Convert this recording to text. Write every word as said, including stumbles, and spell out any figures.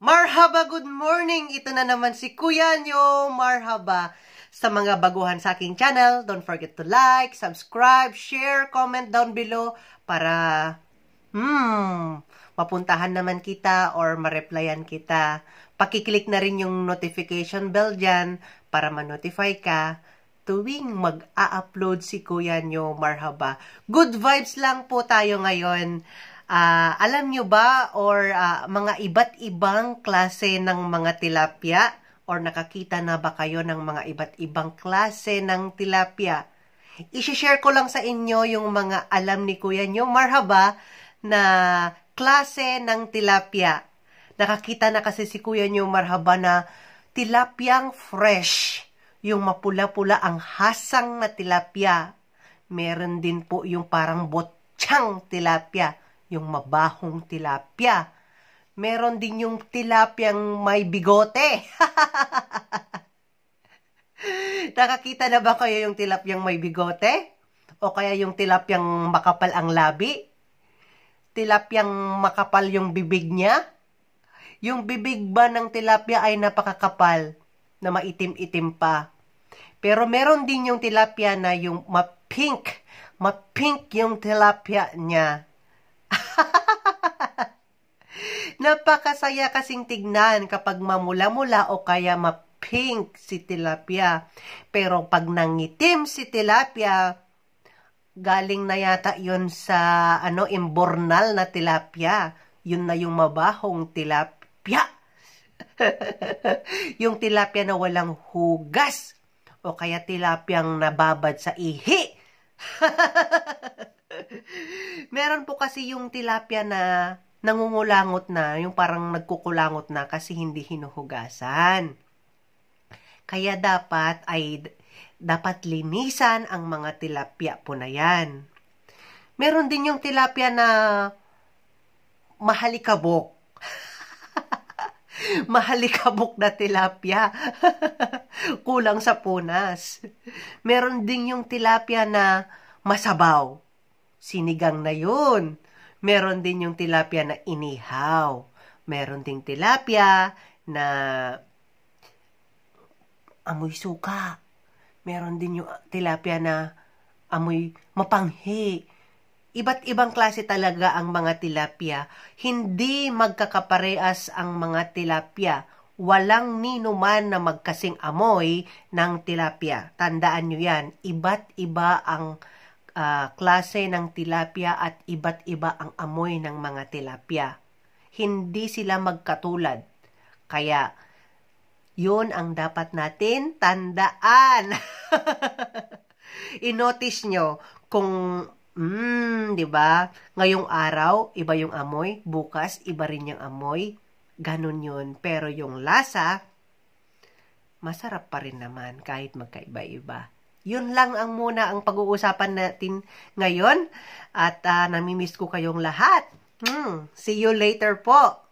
Marhaba, good morning! Ito na naman si Kuya nyo. Marhaba sa mga baguhan sa aking channel. Don't forget to like, subscribe, share, comment down below para hmm, mapuntahan naman kita or ma-replyan kita. Pakiclick na rin yung notification bell dyan para ma-notify ka tuwing mag-a-upload si Kuya nyo. Marhaba. Good vibes lang po tayo ngayon. Uh, alam nyo ba or uh, mga iba't ibang klase ng mga tilapia or nakakita na ba kayo ng mga iba't ibang klase ng tilapia? I-share ko lang sa inyo yung mga alam ni Kuya nyo. Marhaba na klase ng tilapia. Nakakita na kasi si Kuya nyo, marhaba, na tilapyang fresh. Yung mapula-pula ang hasang na tilapia. Meron din po yung parang botsyang tilapia. Yung mabahong tilapia. Meron din yung tilapyang may bigote. Nakakita na ba kayo yung tilapyang may bigote? O kaya yung tilapyang makapal ang labi? Tilapyang makapal yung bibig niya? Yung bibig ba ng tilapia ay napakakapal na maitim-itim pa? Pero meron din yung tilapia na yung ma-pink. Ma-pink yung tilapia niya. Napakasaya kasing tignan kapag mamula-mula o kaya ma-pink si tilapia. Pero pag nangitim si tilapia, galing na yata yun sa ano, imbornal na tilapia. Yun na yung mabahong tilapia. Yung tilapia na walang hugas o kaya tilapyang nababad sa ihi. Meron po kasi yung tilapia na nangungulangot na, yung parang nagkukulangot na kasi hindi hinuhugasan. Kaya dapat ay dapat linisan ang mga tilapia po na yan. Meron din yung tilapia na mahalikabok. Mahalikabok na tilapia. Kulang sa punas. Meron din yung tilapia na masabaw. Sinigang na yun. Meron din yung tilapia na inihaw. Meron ding tilapia na amoy suka. Meron din yung tilapia na amoy mapanghi. Iba't ibang klase talaga ang mga tilapia. Hindi magkakaparehas ang mga tilapia. Walang ninuman na magkasing amoy ng tilapia. Tandaan nyo yan. Iba't iba ang Uh, klase ng tilapia at iba't iba ang amoy ng mga tilapia. Hindi sila magkatulad. Kaya, yun ang dapat natin tandaan. I-notice nyo kung, mm, di ba? Ngayong araw, iba yung amoy. Bukas, iba rin yung amoy. Ganun yun. Pero yung lasa, masarap pa rin naman kahit magkaiba-iba. Yun lang ang muna ang pag-uusapan natin ngayon. At uh, namimiss ko kayong lahat. Hmm, see you later po.